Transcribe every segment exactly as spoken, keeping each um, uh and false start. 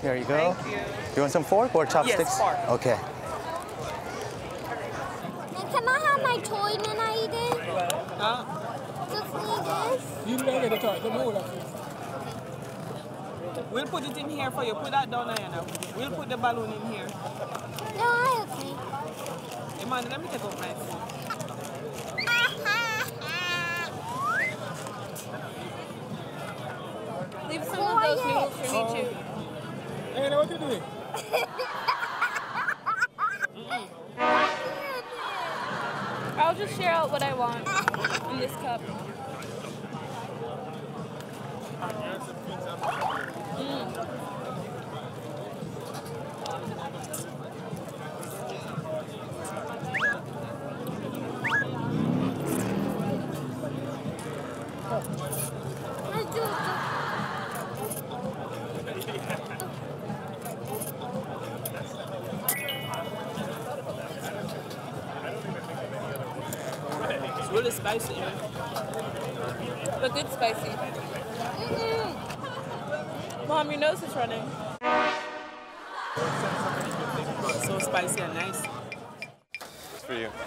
Here you go. Thank you. You want some fork or chopsticks? Yes, fork. Okay. Can I have my toy when I eat it? Huh? Just eat this? You make the toy. Don't know We'll put it in here for you. Put that down there now. We'll put the balloon in here. No, I okay. Hey, man, let me take off my food. Leave some of those noodles for me too. Hey, what you doing? I'll just share out what I want in this cup. Mm. It's really spicy. But good spicy. Mm-hmm. Mom, your nose is running. So spicy and nice. It's for you.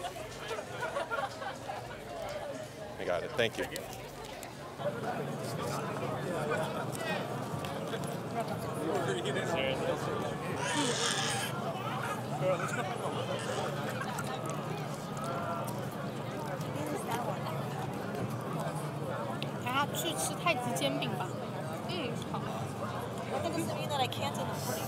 I got it. Thank you. That doesn't mean that I can't in the morning.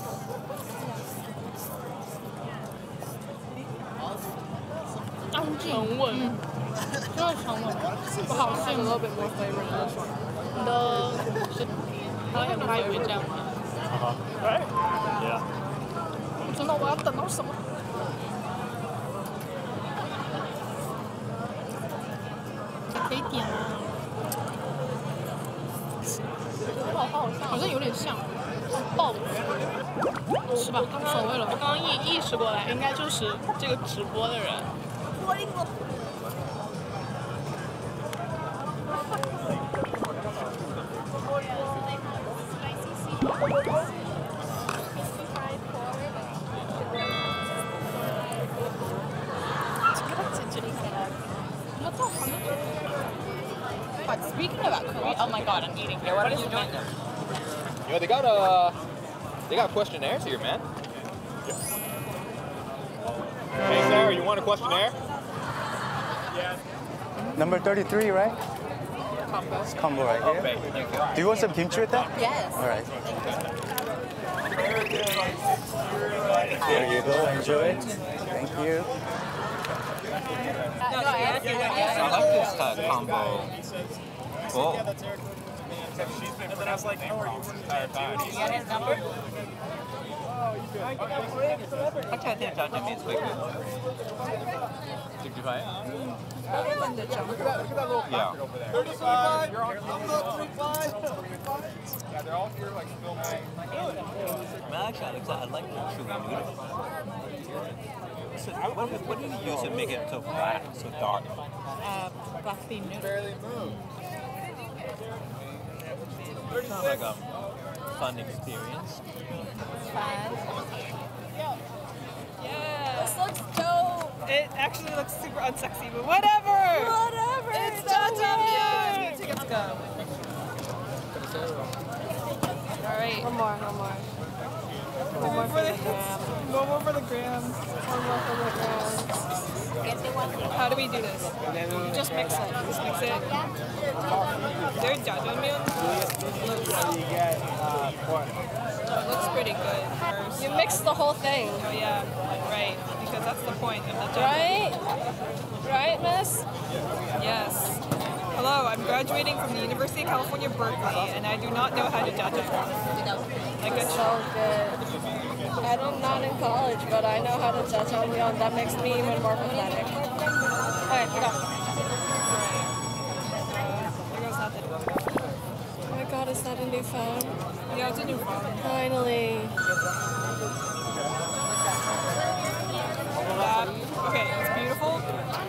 沉稳，真的沉稳，不好吃。A little bit more flavor in this one. The 是，好像还以为这样吗 Right? Yeah. 真的，我要等到什么？可以点吗？好像有点像爆子，是吧？无所谓了。我刚刚意意识过来，应该就是这个直播的人。 But speaking about Korea, oh my god, I'm eating here. What is it doing? You know, they got uh, they got questionnaires here, man. Hey, Sarah, you want a questionnaire? Number thirty-three, right? Combo. It's combo right here. Okay, thank you. Do you want some kimchi with that? Yes. All right. There you go. Enjoy it. Thank you. Uh, no, I, I, I like this uh, combo. Cool. And then I was like, how are you the entire time? You got his number? Actually, I think Jjamjjamyun is quite good. Did you try it? Yeah. thirty-five! You're on thirty-five! Yeah, they're all here, like, filming. Well, actually, I like the chewy noodles. So, what, what do you use to make it so flat, so dark? Uh, buffy noodle. Barely move. Sounds like a fun experience. Fun. Yeah. This looks dope. It actually looks super unsexy, but whatever. Whatever. It's so Jjamjjamyun. weird. Let's go. All right. One more, one more. One more for the gram. One more for the gram. One more for the ground. How do we do this? You just mix it. Just mix it. Their Jjamjjamyun looks, looks pretty good. You mix the whole thing. Oh yeah, right. Because that's the point of the Right? Jjamjjamyun. Right, miss? Yes. Hello, I'm graduating from the University of California, Berkeley, and I do not know how to jjajjamyeon. Like a So good. I did not in college, but I know how to jjajjamyeon. That makes me even more pathetic. Alright, we go. There goes nothing. Oh my god, is that a new phone? Yeah, it's a new phone. Finally. That, okay, it's beautiful.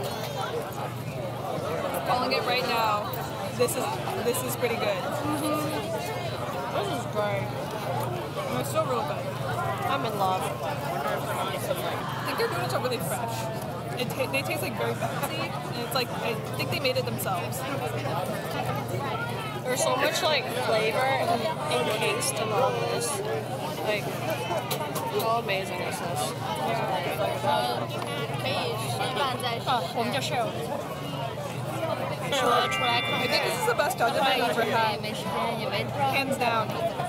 Calling it right now. This is this is pretty good. Mm-hmm. This is great. I'm It's still real good. I'm in love. I think their noodles are really fresh. It ta they taste like very bouncy, and it's like I think they made it themselves. There's so much like flavor encased in all this. Like, how amazing is this? 可以示范再试。 啊，我们就 share。说出来看 I think this is the best jjajangmyeon I've ever had, 没时间也没 hands down.